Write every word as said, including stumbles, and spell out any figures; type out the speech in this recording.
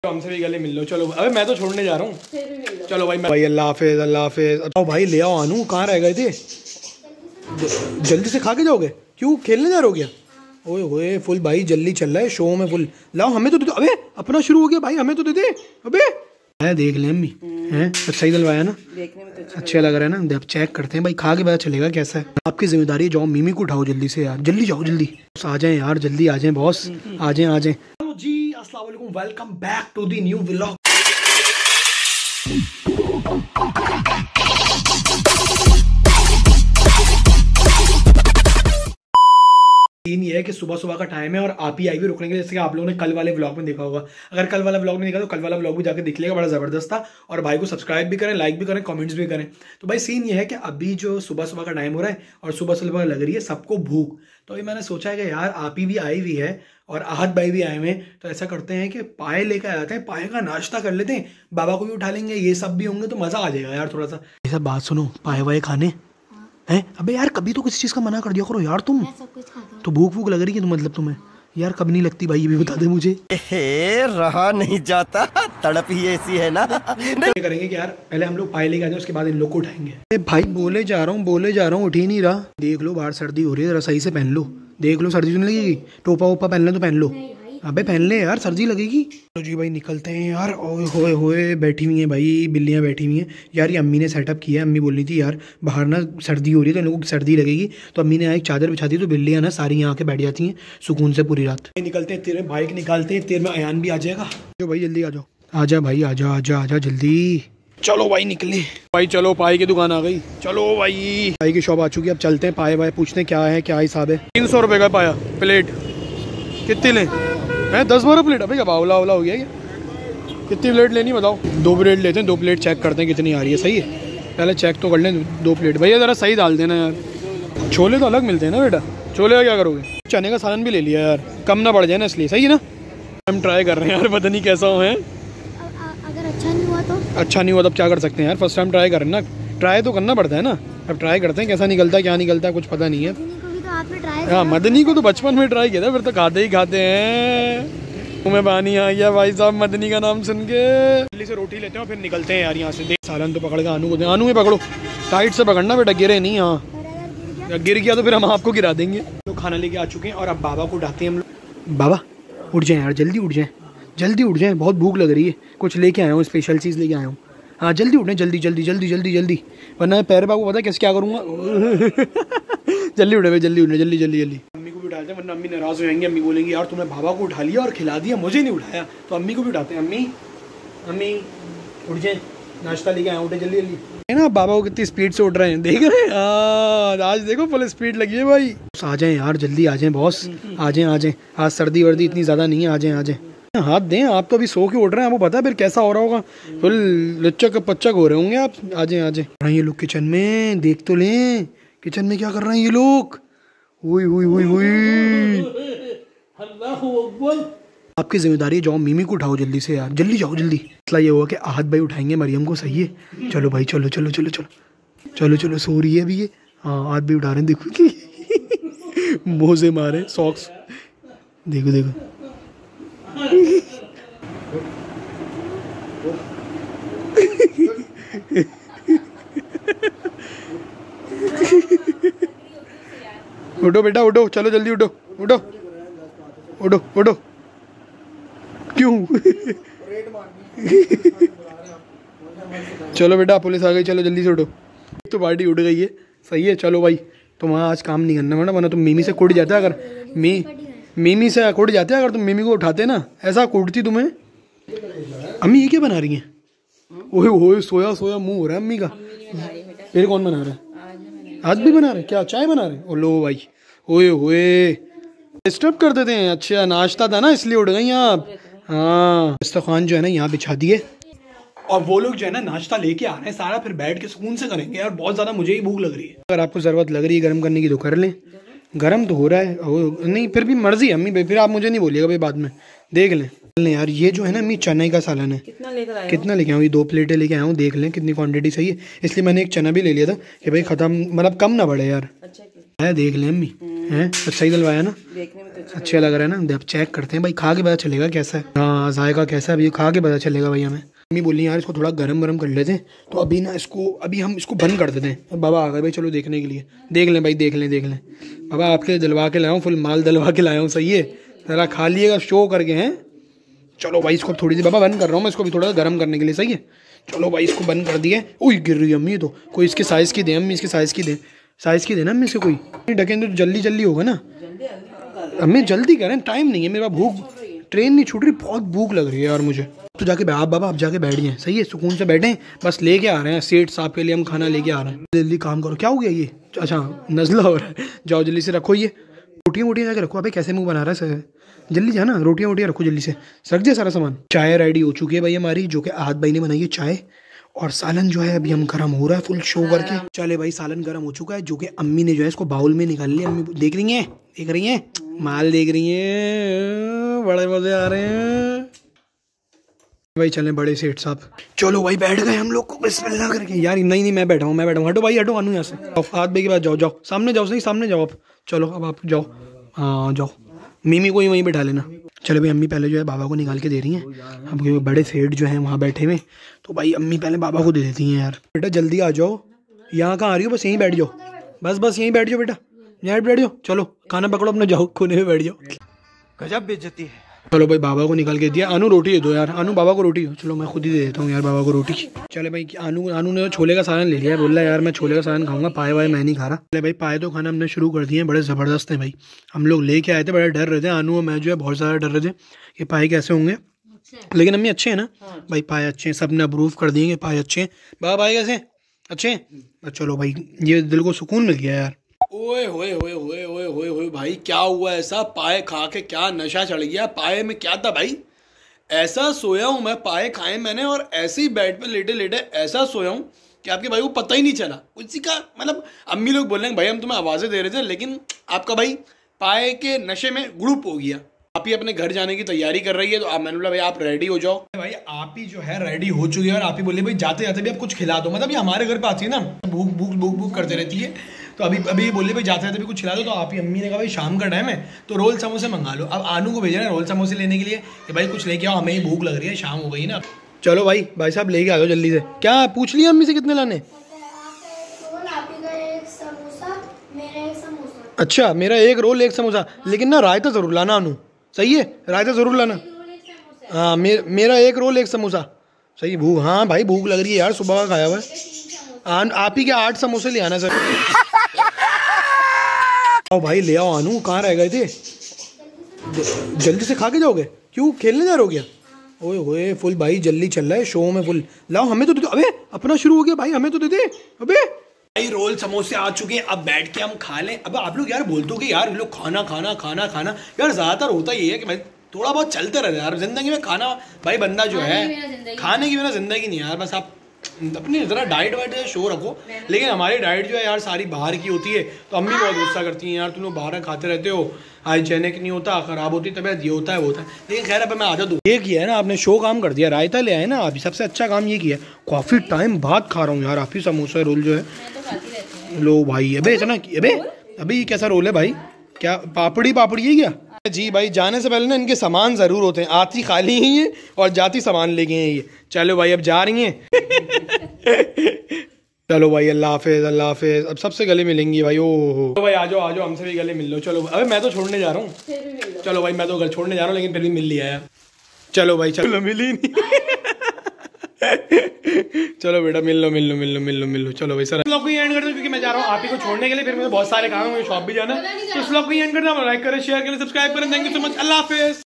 हमसे भी गले मिल लो। चलो अबे मैं तो छोड़ने जा रहा हूँ। चलो भाई भाई अल्लाह हाफिज अल्लाह हाफिज। अब भाई ले आओ आनू, कहाँ रह गए थे? जल्दी से खा के जाओगे? क्यों खेलने जा रहे हो क्या? ओए होए फुल भाई जल्दी चल रहा है शो में फुल। लाओ हमें तो दे दो। अबे अपना शुरू हो गया भाई, हमें तो दे दे। अबे है देख लें अम्मी हैं, अच्छा ही डलवाया ना, देखने में तो अच्छा, अच्छा लग रहा है ना। अब चेक करते हैं भाई, खा के पता चलेगा कैसा है। आपकी जिम्मेदारी है, जाओ मिमी को उठाओ जल्दी से यार, जल्दी जाओ जल्दी। आ जाएं यार जल्दी आ जाएं बॉस, आ जाएं आ जाएं। हेलो जी अस्सलाम वालेकुम, welcome back to the new vlog. Scene ये है कि सुबह सुबह का टाइम है और आप ही आई भी रुकने के लिए, जैसे कि आप लोगों ने कल वाले व्लॉग में देखा होगा। अगर कल वाला व्लॉग नहीं देखा तो कल वाला व्लॉग भी जाकर देख लिएगा, बड़ा ज़बरदस्त था। और भाई को सब्सक्राइब भी करें, लाइक भी करें, कमेंट्स भी करें। तो भाई सीन ये है कि अभी जो सुबह सुबह का टाइम हो रहा है और सुबह सुबह लग रही है सबको भूख, तो अभी मैंने सोचा है कि यार आप ही भी आई हुई है और आहत भाई भी आए हुए हैं, तो ऐसा करते हैं कि पाए लेकर आते हैं, पाए का नाश्ता कर लेते हैं, बाबा को भी उठा लेंगे, ये सब भी होंगे तो मज़ा आ जाएगा यार थोड़ा सा। ये सब बात सुनो, पाए वाए खाने हैं? अबे यार कभी तो किसी चीज़ का मना कर दिया करो यार तुम। सब कुछ तो भूख भूख लग रही है तो मतलब तुम्हें यार कब नहीं लगती भाई, ये भी बता दे मुझे। ए, रहा नहीं जाता, तड़प ही ऐसी है ना। नहीं करेंगे कि यार पहले हम लोग पाए लेके आ जाए, उसके बाद इन लोग को उठाएंगे। भाई बोले जा रहा हूँ बोले जा रहा हूँ, उठ ही नहीं रहा। देख लो बाहर सर्दी हो रही है, जरा सही से पहन लो। देख लो सर्दी तो नहीं लगेगी, टोपा वोपा पहनना तो पहन लो। अबे पहन ले यार, सर्दी लगेगी। तो जी भाई निकलते हैं यार। ओए होए होए बैठी हुई हैं भाई, बिल्लियाँ बैठी हुई हैं यार। ये अम्मी ने सेटअप किया है, अम्मी बोल रही थी यार बाहर ना सर्दी हो रही है तो इन लोगों को सर्दी लगेगी, तो अम्मी ने एक चादर बिछा दी, तो बिल्लियाँ ना सारी यहाँ के बैठ जाती हैं सुकून से पूरी रात। निकलते हैं, तेरे बाइक निकालते हैं, तेरे में अयान भी आ जाएगा। जो भाई जल्दी आ जाओ, आ जा भाई आ जा आ जा आ जा जल्दी। चलो भाई निकले भाई, चलो पाई की दुकान आ गई। चलो भाई पाई की शॉप आ चुकी है, अब चलते हैं पाए भाई पूछते हैं क्या है क्या हिसाब है। तीन सौ रुपये का पाया प्लेट, कितनी लें? है दस बारह प्लेट? अभी क्या बावला वावला हो गया क्या? कितनी प्लेट लेनी बताओ? दो प्लेट लेते हैं, दो प्लेट चेक करते हैं कितनी आ रही है। सही है पहले चेक तो कर लें दो प्लेट। भैया ज़रा सही डाल देना यार, छोले तो अलग मिलते हैं ना बेटा। छोले का क्या करोगे? चने का सालन भी ले लिया यार, कम ना बढ़ जाए ना इसलिए। सही है ना? हम ट्राई कर रहे हैं यार, पता नहीं कैसा हो है। अगर अच्छा नहीं हुआ तो? अच्छा नहीं हुआ तब क्या कर सकते हैं यार, फर्स्ट टाइम ट्राई कर रहे हैं ना, ट्राई तो करना पड़ता है ना। अब ट्राई करते हैं कैसा निकलता है क्या निकलता है, कुछ पता नहीं है। हाँ मदनी को तो बचपन में ट्राई किया था, फिर तो खाते ही खाते हैं। तुम्हें पानी आ गया भाई साहब मदनी का नाम सुन के। जल्दी से रोटी लेते हैं और फिर निकलते हैं यार यहाँ से। देख सालन तो पकड़ के आनू को दे, आनू में पकड़ो, टाइट से पकड़ना बेटा, गिरे नहीं। हाँ गिर गया तो फिर हम आपको गिरा देंगे। तो खाना लेके आ चुके हैं और अब बाबा को उठाते हैं हम लोग। बाबा उठ जाए यार, जल्दी उठ जाए, जल्दी उठ जाए, बहुत भूख लग रही है। कुछ लेके आया हूँ, स्पेशल चीज़ लेके आया हूँ। हाँ जल्दी उठे, जल्दी जल्दी जल्दी जल्दी जल्दी, वरना पैर बाबू पता है कैसे क्या करूँगा। जल्दी उठे भाई, जल्दी उठे, जल्दी जल्दी जल्दी। अम्मी को भी उठाते हैं वरना अम्मी नाराज़ हो जाएंगी। अम्मी बोलेंगी यार तुमने बाबा को उठा लिया और खिला दिया, मुझे नहीं उठाया। तो अम्मी को भी उठाते हैं। अम्मी अम्मी उठ जाए, नाश्ता लेके आए, उठे जल्दी जल्दी। है ना बाबा को कितनी स्पीड से उठ रहे हैं, देख रहे हैं आज, देखो फुल स्पीड लगी है भाई। आ जाएँ यार जल्दी आ जाएँ बॉस, आ जाएँ आ जाएँ। आज सर्दी वर्दी इतनी ज़्यादा नहीं है, आ जाएँ आ जाएँ। हाथ दें, आप तो अभी सो के उठ रहे हैं, आपको पता है फिर कैसा हो रहा होगा, फुल लच्चक पच्चक हो रहे होंगे आप। आ जाएं आ जाएं। ये लोग किचन में, देख तो लें किचन में क्या कर रहे हैं ये लोग। हुई हुई हुई हुई, आपकी जिम्मेदारी है, जाओ मिमी को उठाओ जल्दी से यार, जल्दी जाओ जल्दी। मसला ये हुआ कि आहत भाई उठाएंगे मरियम को। सही है चलो भाई, चलो चलो चलो चलो चलो चलो, सो रही है अभी ये। हाँ आहत भाई उठा रहे हैं, देखो कि मोजे मारे सॉक्स, देखो देखो। उठो बेटा उठो, चलो जल्दी उठो उठो उठो उठो। क्यों? चलो बेटा पुलिस आ गई, चलो जल्दी से उठो। तो पार्टी उठ गई है। सही है चलो भाई, तुम आज काम नहीं करना वरना वरना तुम मिमी से कुट जाता। अगर मी मिमी से कुट जाते अगर तुम मिमी को उठाते ना, ऐसा कुटती तुम्हें। अम्मी ये क्या बना रही हैं? ओए ओए सोया सोया मुंह हो रहा है अम्मी का। फिर कौन बना रहा है? आज भी बना रहे? क्या चाय बना रहे? ओ लो भाई, ओए ओए डिस्टर्ब कर देते हैं। अच्छा नाश्ता था ना इसलिए उठ गई आप। हाँ दस्तरखान जो है ना यहाँ बिछा दिए और वो लोग जो है ना नाश्ता लेके आ रहे हैं सारा, फिर बैठ के सुकून से करेंगे यार। बहुत ज़्यादा मुझे ही भूख लग रही है। अगर आपको ज़रूरत लग रही है गर्म करने की तो कर लें, गर्म तो हो रहा है। ओ, नहीं फिर भी मर्जी है अम्मी, फिर आप मुझे नहीं बोलिएगा भाई बाद में, देख लें। नहीं यार ये जो है ना अम्मी चने का सालन है। कितना लेकर आया? कितना लेके आऊँ? ये दो प्लेटें लेके आया हूँ, देख लें कितनी क्वांटिटी सही है। इसलिए मैंने एक चना भी ले लिया था कि भाई ख़त्म, मतलब कम ना बढ़े यार। अच्छा है देख लें अम्मी, हैं अच्छा ही डलवाया ना, देखने में तो अच्छा अच्छा लग रहा है ना। अब चेक करते हैं भाई, खा के पता चलेगा कैसा है। हाँ जायका कैसा है अभी खा के पता चलेगा भाई हमें। मम्मी बोली यार इसको थोड़ा गरम गरम कर लेते हैं, तो अभी ना इसको अभी हम इसको बंद कर देते हैं। बाबा आ गए भाई, चलो देखने के लिए। देख लें भाई, देख लें देख लें बाबा, आपके दिलवा के लाया हूँ, फुल माल दिलवा के लाया हूँ, सही है। जरा खा लिएगा, शो करके हैं। चलो भाई इसको थोड़ी सी बाबा बंद कर रहा हूँ मैं इसको भी थोड़ा गर्म करने के लिए, सही है। चलो भाई इसको बंद कर दिए। ओह गिर रही है अम्मी, तो कोई इसके साइज़ की दे अम्मी, इसके साइज़ की दे, साइज़ की देना अम्मी इससे कोई ढकें तो जल्दी जल्दी होगा ना। अम्मी जल्दी करें, टाइम नहीं है मेरे पास, भूख ट्रेन नहीं छूट रही, बहुत भूख लग रही है यार मुझे। तो जाके आप बाबा आप जाके बैठ गए, सही है, सुकून से बैठे, बस लेके आ रहे हैं सेठ साहब के लिए हम खाना लेके आ रहे हैं। जल्दी काम करो। क्या हो गया ये? अच्छा नज़ला हो रहा है, जाओ जल्दी से रखो ये रोटियाँ वोटियाँ जाके रखो। अबे कैसे मुँह बना रहा है, जल्दी जाना, रोटियाँ वोटियाँ रखो जल्दी से, रख दिया सारा सामान। चाय रेडी हो चुकी है भाई हमारी, जो कि आहत भाई ने बनाई है चाय, और सालन जो है अभी हम गर्म हो रहा है फुल शो करके। चले भाई सालन गर्म हो चुका है, जो कि अम्मी ने जो है इसको बाउल में निकाल लिया। अम्मी देख रही हैं, देख रही हैं माल, देख रही हैं, बड़े मजे आ रहे हैं भाई। चलें बड़े सेठ साहब, चलो भाई बैठ गए हम लोग को बिस्मिल्लाह करके। यार नहीं नहीं मैं बैठा हूँ, मैं बैठा हूँ, हटो भाई हटो, आनू यहाँ से, आहत भाई के पास जाओ, जाओ सामने जाओ, सही सामने जाओ आप, चलो अब आप जाओ, हाँ जाओ, मिमी को ही वहीं बैठा लेना। चलो भाई अम्मी पहले जो है बाबा को निकाल के दे रही हैं, अब बड़े सेठ जो हैं वहाँ बैठे हुए, तो भाई अम्मी पहले बाबा को दे देती हैं। यार बेटा जल्दी आ जाओ, यहाँ कहाँ आ रही हो, बस यहीं बैठ जाओ, बस बस यहीं बैठ जाओ बेटा, यहाँ बैठ जाओ, चलो खाना पकड़ो अपना, जाओ कोने में बैठ जाओ। गजब बेइज्जती है। चलो भाई बाबा को निकाल के दिया। अनु रोटी दे दो यार, अनु बाबा को रोटी दो। चलो मैं खुद ही दे देता हूँ यार बाबा को रोटी। चले भाई अनु अनु ने छोले का सालन ले लिया है, बोल रहा है यार मैं छोले का सालन खाऊंगा, पाए वाए मैं नहीं खा रहा। चले भाई पाए तो खाना हमने शुरू कर दिए हैं, बड़े ज़बरदस्त हैं भाई। हम लोग लेके आए थे, बड़े डर रहे थे, अनु और मैं जो है बहुत ज़्यादा डर रहे थे कि पाए कैसे होंगे, लेकिन अम्मी अच्छे हैं ना भाई, पाए अच्छे हैं, सब ने अप्रूव कर दिए पाए अच्छे हैं। बाबा पाए कैसे अच्छे हैं? चलो भाई ये दिल को सुकून मिल गया यार। ओए होए होए होए होए होए होए भाई क्या हुआ ऐसा? पाए खा के क्या नशा चढ़ गया? पाए में क्या था भाई? ऐसा सोया हूँ मैं, पाए खाए मैंने, और ऐसे ही बेड पे लेटे लेटे ऐसा सोया हूँ कि आपके भाई को पता ही नहीं चला उसी का। मतलब अम्मी लोग बोल रहे हैं भाई हम तुम्हें आवाज़ें दे रहे थे, लेकिन आपका भाई पाए के नशे में ग्रुप हो गया। आप ही अपने घर जाने की तैयारी कर रही है, तो आप मैंने बोला भाई आप रेडी हो जाओ। भाई आप ही जो है रेडी हो चुकी है, और आप ही बोले भाई जाते जाते भी आप कुछ खिला दो। मतलब ये हमारे घर पे आती है ना, भूख भूख भूख भूख करते रहती है, तो अभी अभी बोले भाई जाते जाते भी कुछ खिला दो। तो आप ही अम्मी ने कहा भाई शाम का टाइम है तो रोल समोसे मंगा लो। अब आनू को भेजा है रोल समोसे लेने के लिए कि भाई कुछ लेके आओ, हमें ही भूख लग रही है, शाम हो गई ना। चलो भाई भाई साहब लेके आ जाओ जल्दी से। क्या पूछ लिया अम्मी से कितने लाने? अच्छा मेरा एक रोल एक समोसा, लेकिन ना रायता जरूर लाना अनु, सही है, रायता जरूर लाना। हाँ मे, मेरा एक रोल एक समोसा, सही। भूख, हाँ भाई भूख लग रही है यार, सुबह का खाया हुआ है। आप ही के आठ समोसे ले आना सर। आओ भाई ले आओ। अनु कहाँ रह गए थे? जल्दी से खा के जाओगे? क्यों खेलने जा रहे हो क्या? ओए होए फुल भाई जल्दी चल रहा है शो में फुल। लाओ हमें तो दे दो। अबे अपना शुरू हो गया भाई, हमें तो दे दे। अबे भाई रोल समोसे आ चुके हैं, अब बैठ के हम खा लें। अब आप लोग यार बोलते हो कि यार लोग खाना खाना खाना खाना, यार ज़्यादातर होता ही है कि भाई थोड़ा बहुत चलते रहते यार जिंदगी में। खाना भाई बंदा जो है खाने की बिना जिंदगी नहीं यार। बस आप अपनी ज़रा डाइट वाइट शो रखो, लेकिन हमारी डाइट जो है यार सारी बाहर की होती है, तो अम्मी बहुत गुस्सा करती हैं यार तुम लोग बाहर खाते रहते हो, हाइजेनिक नहीं होता, ख़राब होती तबीयत, ये होता है वो होता है। लेकिन खैर अब मैं आदत दूँ। ये किया है ना आपने, शो काम कर दिया, रायता ले आए ना आप, सबसे अच्छा काम ये किया है। काफ़ी टाइम बाद खा रहा हूँ यार आप ही समोसा रोल जो है। लो भाई अबे इतना, अबे अबे ये कैसा रोल है भाई? क्या पापड़ी पापड़ी है क्या? जी भाई जाने से पहले ना इनके सामान ज़रूर होते हैं, आती खाली ही है और जाती सामान लेके हैं ये। चलो भाई अब जा रही हैं। चलो भाई अल्लाह हाफिज़ अल्लाह हाफिज़। अब सबसे गले मिलेंगी भाई। ओह तो भाई आ जाओ आ जाओ, हमसे भी गले मिल लो। चलो अबे मैं तो छोड़ने जा रहा हूँ। चलो भाई मैं तो घर छोड़ने जा रहा हूँ, लेकिन फिर भी मिल लिया यार। चलो भाई चलो मिली नहीं। चलो बेटा मिल लो मिल लो मिल लो मिल लो मिल लो। चलो भाई सर ब्लॉग को एंड कर दो, क्योंकि मैं जा रहा हूँ आप ही को छोड़ने के लिए, फिर मुझे बहुत सारे काम है, मुझे शॉप भी जाना है। तो इस ब्लॉग को एंड कर दो, लाइक करें शेयर करें सब्सक्राइब करें। थैंक यू सो मच, अल्लाह हाफिज़।